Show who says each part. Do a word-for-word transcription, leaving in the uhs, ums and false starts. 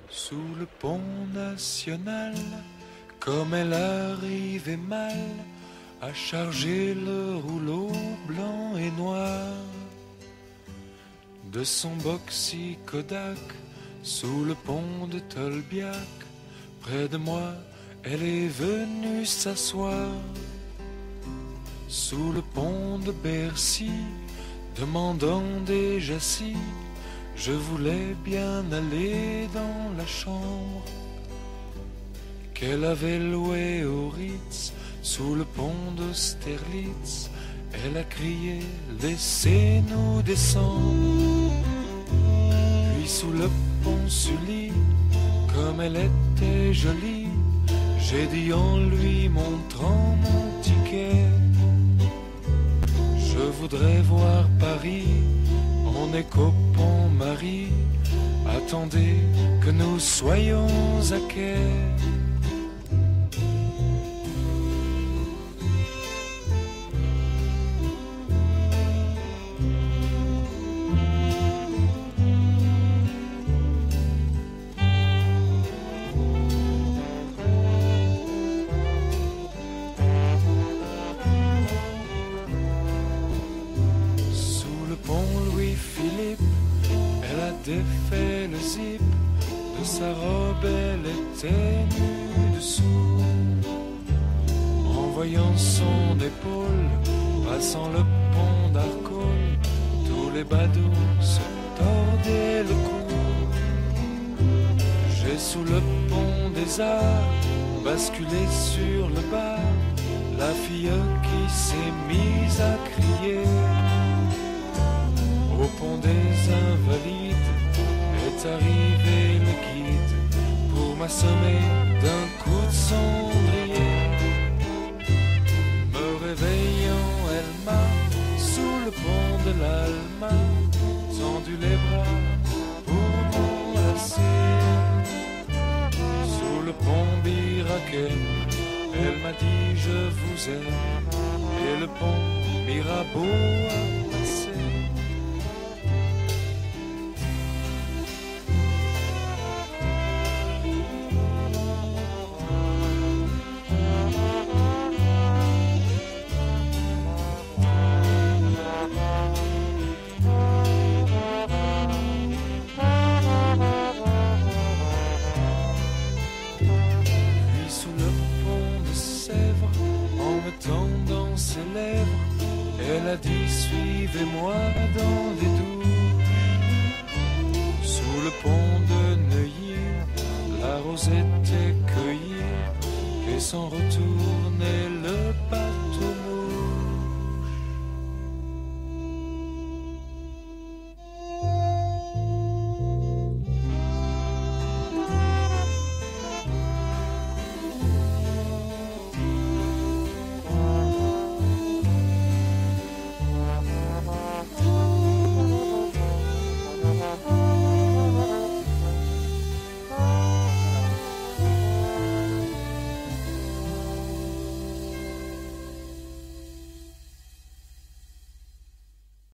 Speaker 1: Sous le pont national, comme elle arrivait mal à charger le rouleau blanc et noir de son boxy Kodak, sous le pont de Tolbiac, près de moi, elle est venue s'asseoir. Sous le pont de Bercy, demandant déjà si je voulais bien aller dans la chambre qu'elle avait louée au Ritz, sous le pont d'Austerlitz. Elle a crié « Laissez-nous descendre ». Puis sous le pont Sully, comme elle était jolie, j'ai dit en lui montrant mon ticket: je voudrais voir Paris, on est qu'au pont Marie, attendez que nous soyons à quai. Défait le zip de sa robe, elle était nue dessous. En voyant son épaule passant le pont d'Arcole, tous les badauds se tordaient le cou. J'ai sous le pont des Arts basculé sur le bar, la fille qui s'est mise à crier. Au pont des Invalides est arrivé le guide pour m'assommer d'un coup de cendrier. Me réveillant, elle m'a, sous le pont de l'Alma, tendu les bras pour m'enlacer. Sous le pont Birakem, elle m'a dit je vous aime, et le pont Mirabeau a passé. Tendant ses lèvres, elle a dit suivez-moi dans les douches. Sous le pont de Neuilly, la rose était cueillie et s'en retourne